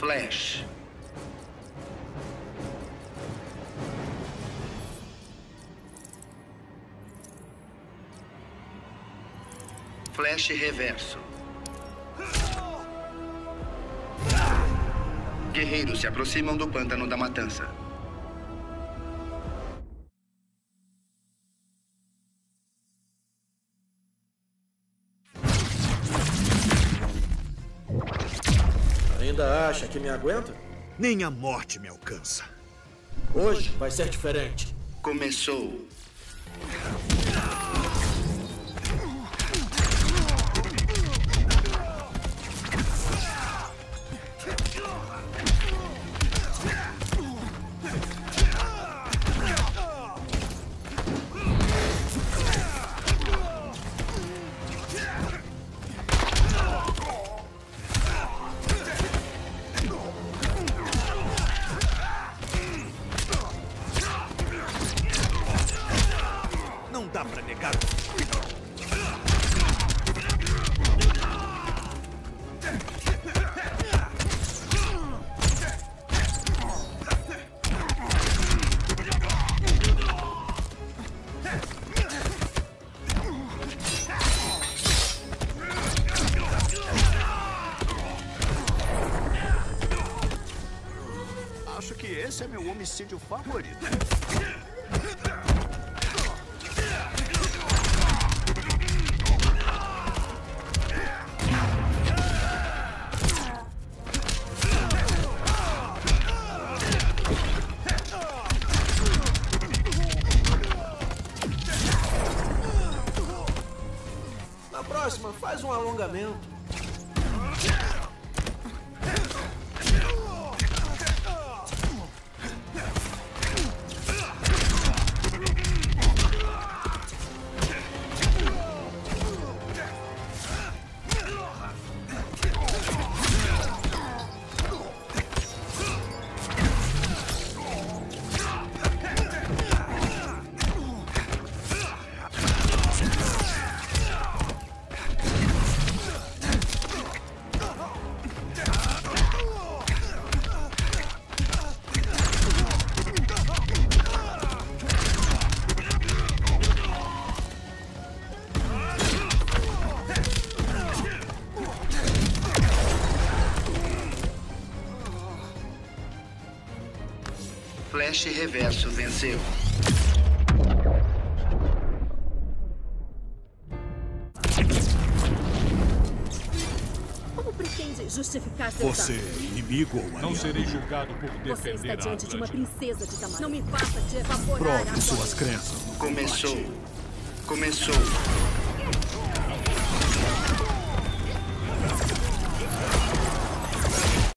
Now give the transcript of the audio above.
Flash. Flash reverso. Guerreiros se aproximam do pântano da matança. Ainda acha que me aguenta? Nem a morte me alcança. Hoje vai ser diferente. Começou. Não dá pra negar. Acho que esse é meu homicídio favorito. Na próxima, faz um alongamento. Flash reverso venceu. Como pretende justificar seu Você é inimigo ou aliado? Não serei julgado por Você defender está a diante de uma Atlântida. princesa de tamanho. Não me faça te evaporar Prove agora. suas crenças. Começou. Começou.